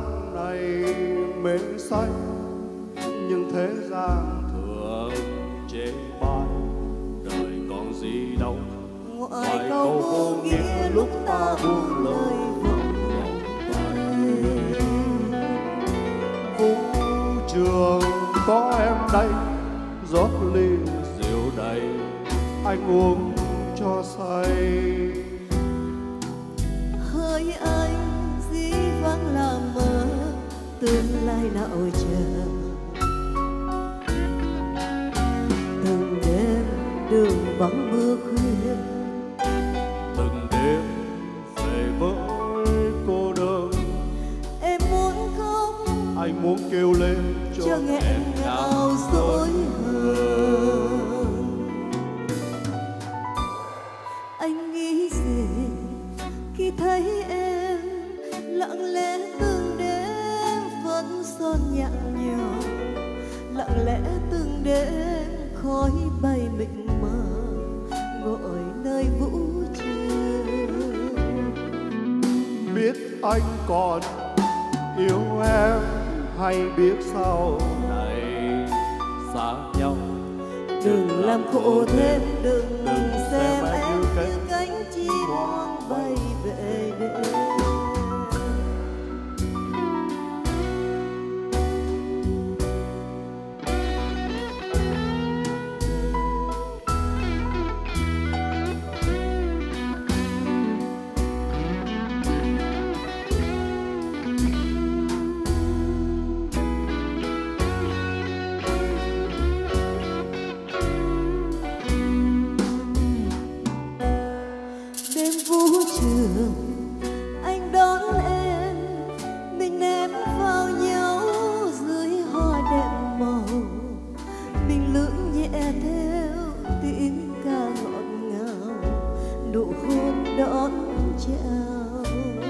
này mê say, nhưng thế gian thường chê bai. Đời còn gì đâu ngoài câu vô nghĩa lúc ta buông lời vọng tay. Vũ trường có em đây, rót ly rượu đầy, anh uống cho say. Hỡi anh dĩ vắng là mơ, tương lai nào chờ. Từng đêm đường vắng mưa khuya, Từng đêm về với cô đơn, em muốn khóc anh muốn kêu lên cho nghẹn ngào dối hờn. Anh nghĩ gì khi thấy em lặng lẽ từng đêm vẫn son nhạt nhòa, lặng lẽ từng đêm khói bay mịt mờ gọi nơi vũ trường. biết anh còn yêu em hay biết sau này xa nhau. Đừng làm khổ thêm, đừng xem em như cánh chim hoang bay về đêm. Đêm vũ trường anh đón em, mình ném vào nhau dưới hoa đèn màu, mình lững nhẹ theo tiếng ca ngọt ngào, nụ hôn đón chào.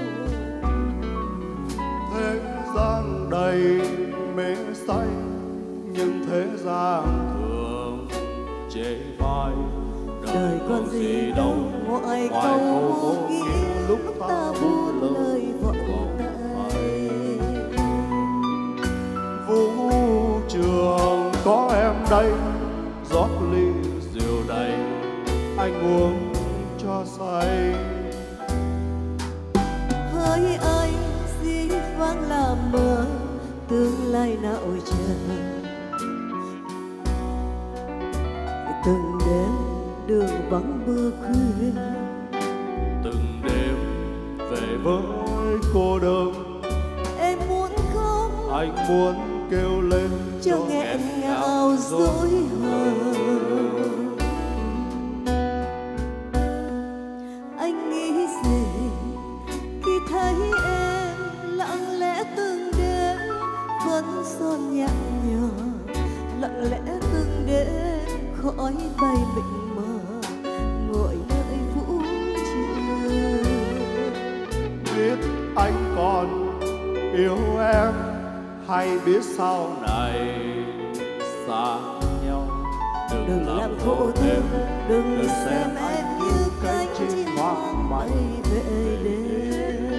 Thế gian đầy mê say, nhưng thế gian thường chê bai. Đời còn gì đâu ngoài câu vô nghĩa lúc ta buông lời vọng tay. Vũ trường có em đây, rót ly rượu đầy, anh uống cho say. Hỡi anh dĩ vắng là mơ, tương lai nào chờ. Từng đêm đường vắng mưa khuya, Từng đêm về với cô đơn, em muốn khóc anh muốn kêu lên cho nghẹn ngào dối hờn. Anh nghĩ gì khi thấy em lặng lẽ từng đêm vẫn son nhạt nhòa, lặng lẽ từng đêm khói bay mịt mờ gọi nơi vũ trường. biết anh còn yêu em hay biết sau này xa nhau. Đừng làm khổ thêm, đừng xem em như cánh chim hoang bay về đêm.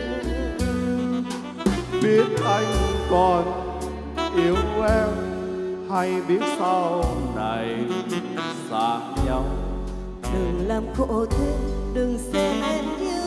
biết anh còn yêu em hay biết sau này xa nhau. Đừng làm khổ thêm, đừng xem em như